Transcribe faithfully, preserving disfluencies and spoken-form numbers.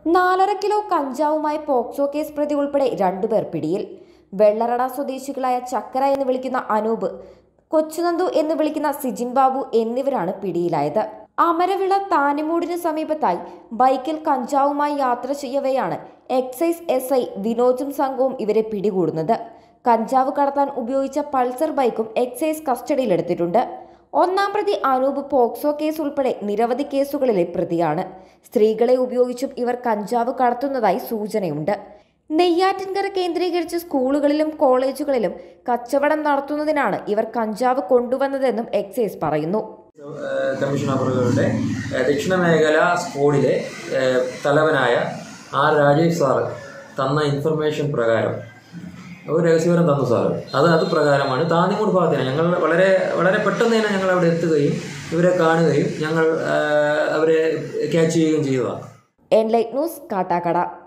നാലര കിലോ കഞ്ചാവുമായി POCSO case പ്രതി ഉൾപ്പെടെ രണ്ടുപേർ പിടിയിൽ. വെള്ളറട സ്വദേശികളായ ചക്കര എന്ന് വിളിക്കുന്ന അനൂപ്, കൊച്ചുനന്ദു എന്ന് വിളിക്കുന്ന സിജിൻ ബാബു എന്നിവരാണ് പിടിയിലായത്. അമരവിള താനിമൂടിന് സമീപത്തായി ബൈക്കിൽ കഞ്ചാവുമായി യാത്ര ചെയ്യവെയാണ് എക്സൈസ് എസ് ഐ വിനോദും സംഘവും ഇവരെ പിടികൂടുന്നത്. കഞ്ചാവ് കടത്താൻ ഉപയോഗിച്ച പൾസർ ബൈക്കും എക്സൈസ് കസ്റ്റഡിയിലെടുത്തിട്ടുണ്ട്. ഒന്നാം പ്രതി അനൂപ് പോക്സോ കേസ് ഉൾപ്പെടെ നിരവധി കേസുകളിലെ പ്രതിയാണ്. സ്ത്രീകളെ ഉപയോഗിച്ചും ഇവർ കഞ്ചാവ് കടത്തുന്നതായി സൂചനയുണ്ട്. നെയ്യാറ്റിൻകര കേന്ദ്രീകരിച്ച് സ്കൂളുകളിലും കോളേജുകളിലും കച്ചവടം നടത്തുന്നതിനാണ് ഇവർ കഞ്ചാവ് കൊണ്ടുവന്നതെന്നും എക്സൈസ് പറയുന്നു. കമ്മീഷണറുകളുടെ ദക്ഷിണ മേഖല സ്ക്വാഡിലെ തലവനായ ആർ രാജേഷ് സാറ് തന്ന ഇൻഫർമേഷൻ പ്രകാരം ഒരു രഹസ്യവിവരം തന്നു സാറ്. അത് അത് പ്രകാരമാണ് താന്നിമൂട് ഭാഗത്തിന് ഞങ്ങൾ വളരെ വളരെ പെട്ടെന്ന് തന്നെ ഞങ്ങൾ അവിടെ എത്തുകയും ഇവരെ കാണുകയും ഞങ്ങൾ അവരെ ക്യാച്ച് ചെയ്യുകയും ചെയ്തതാണ്. Enlight News, Kattakada.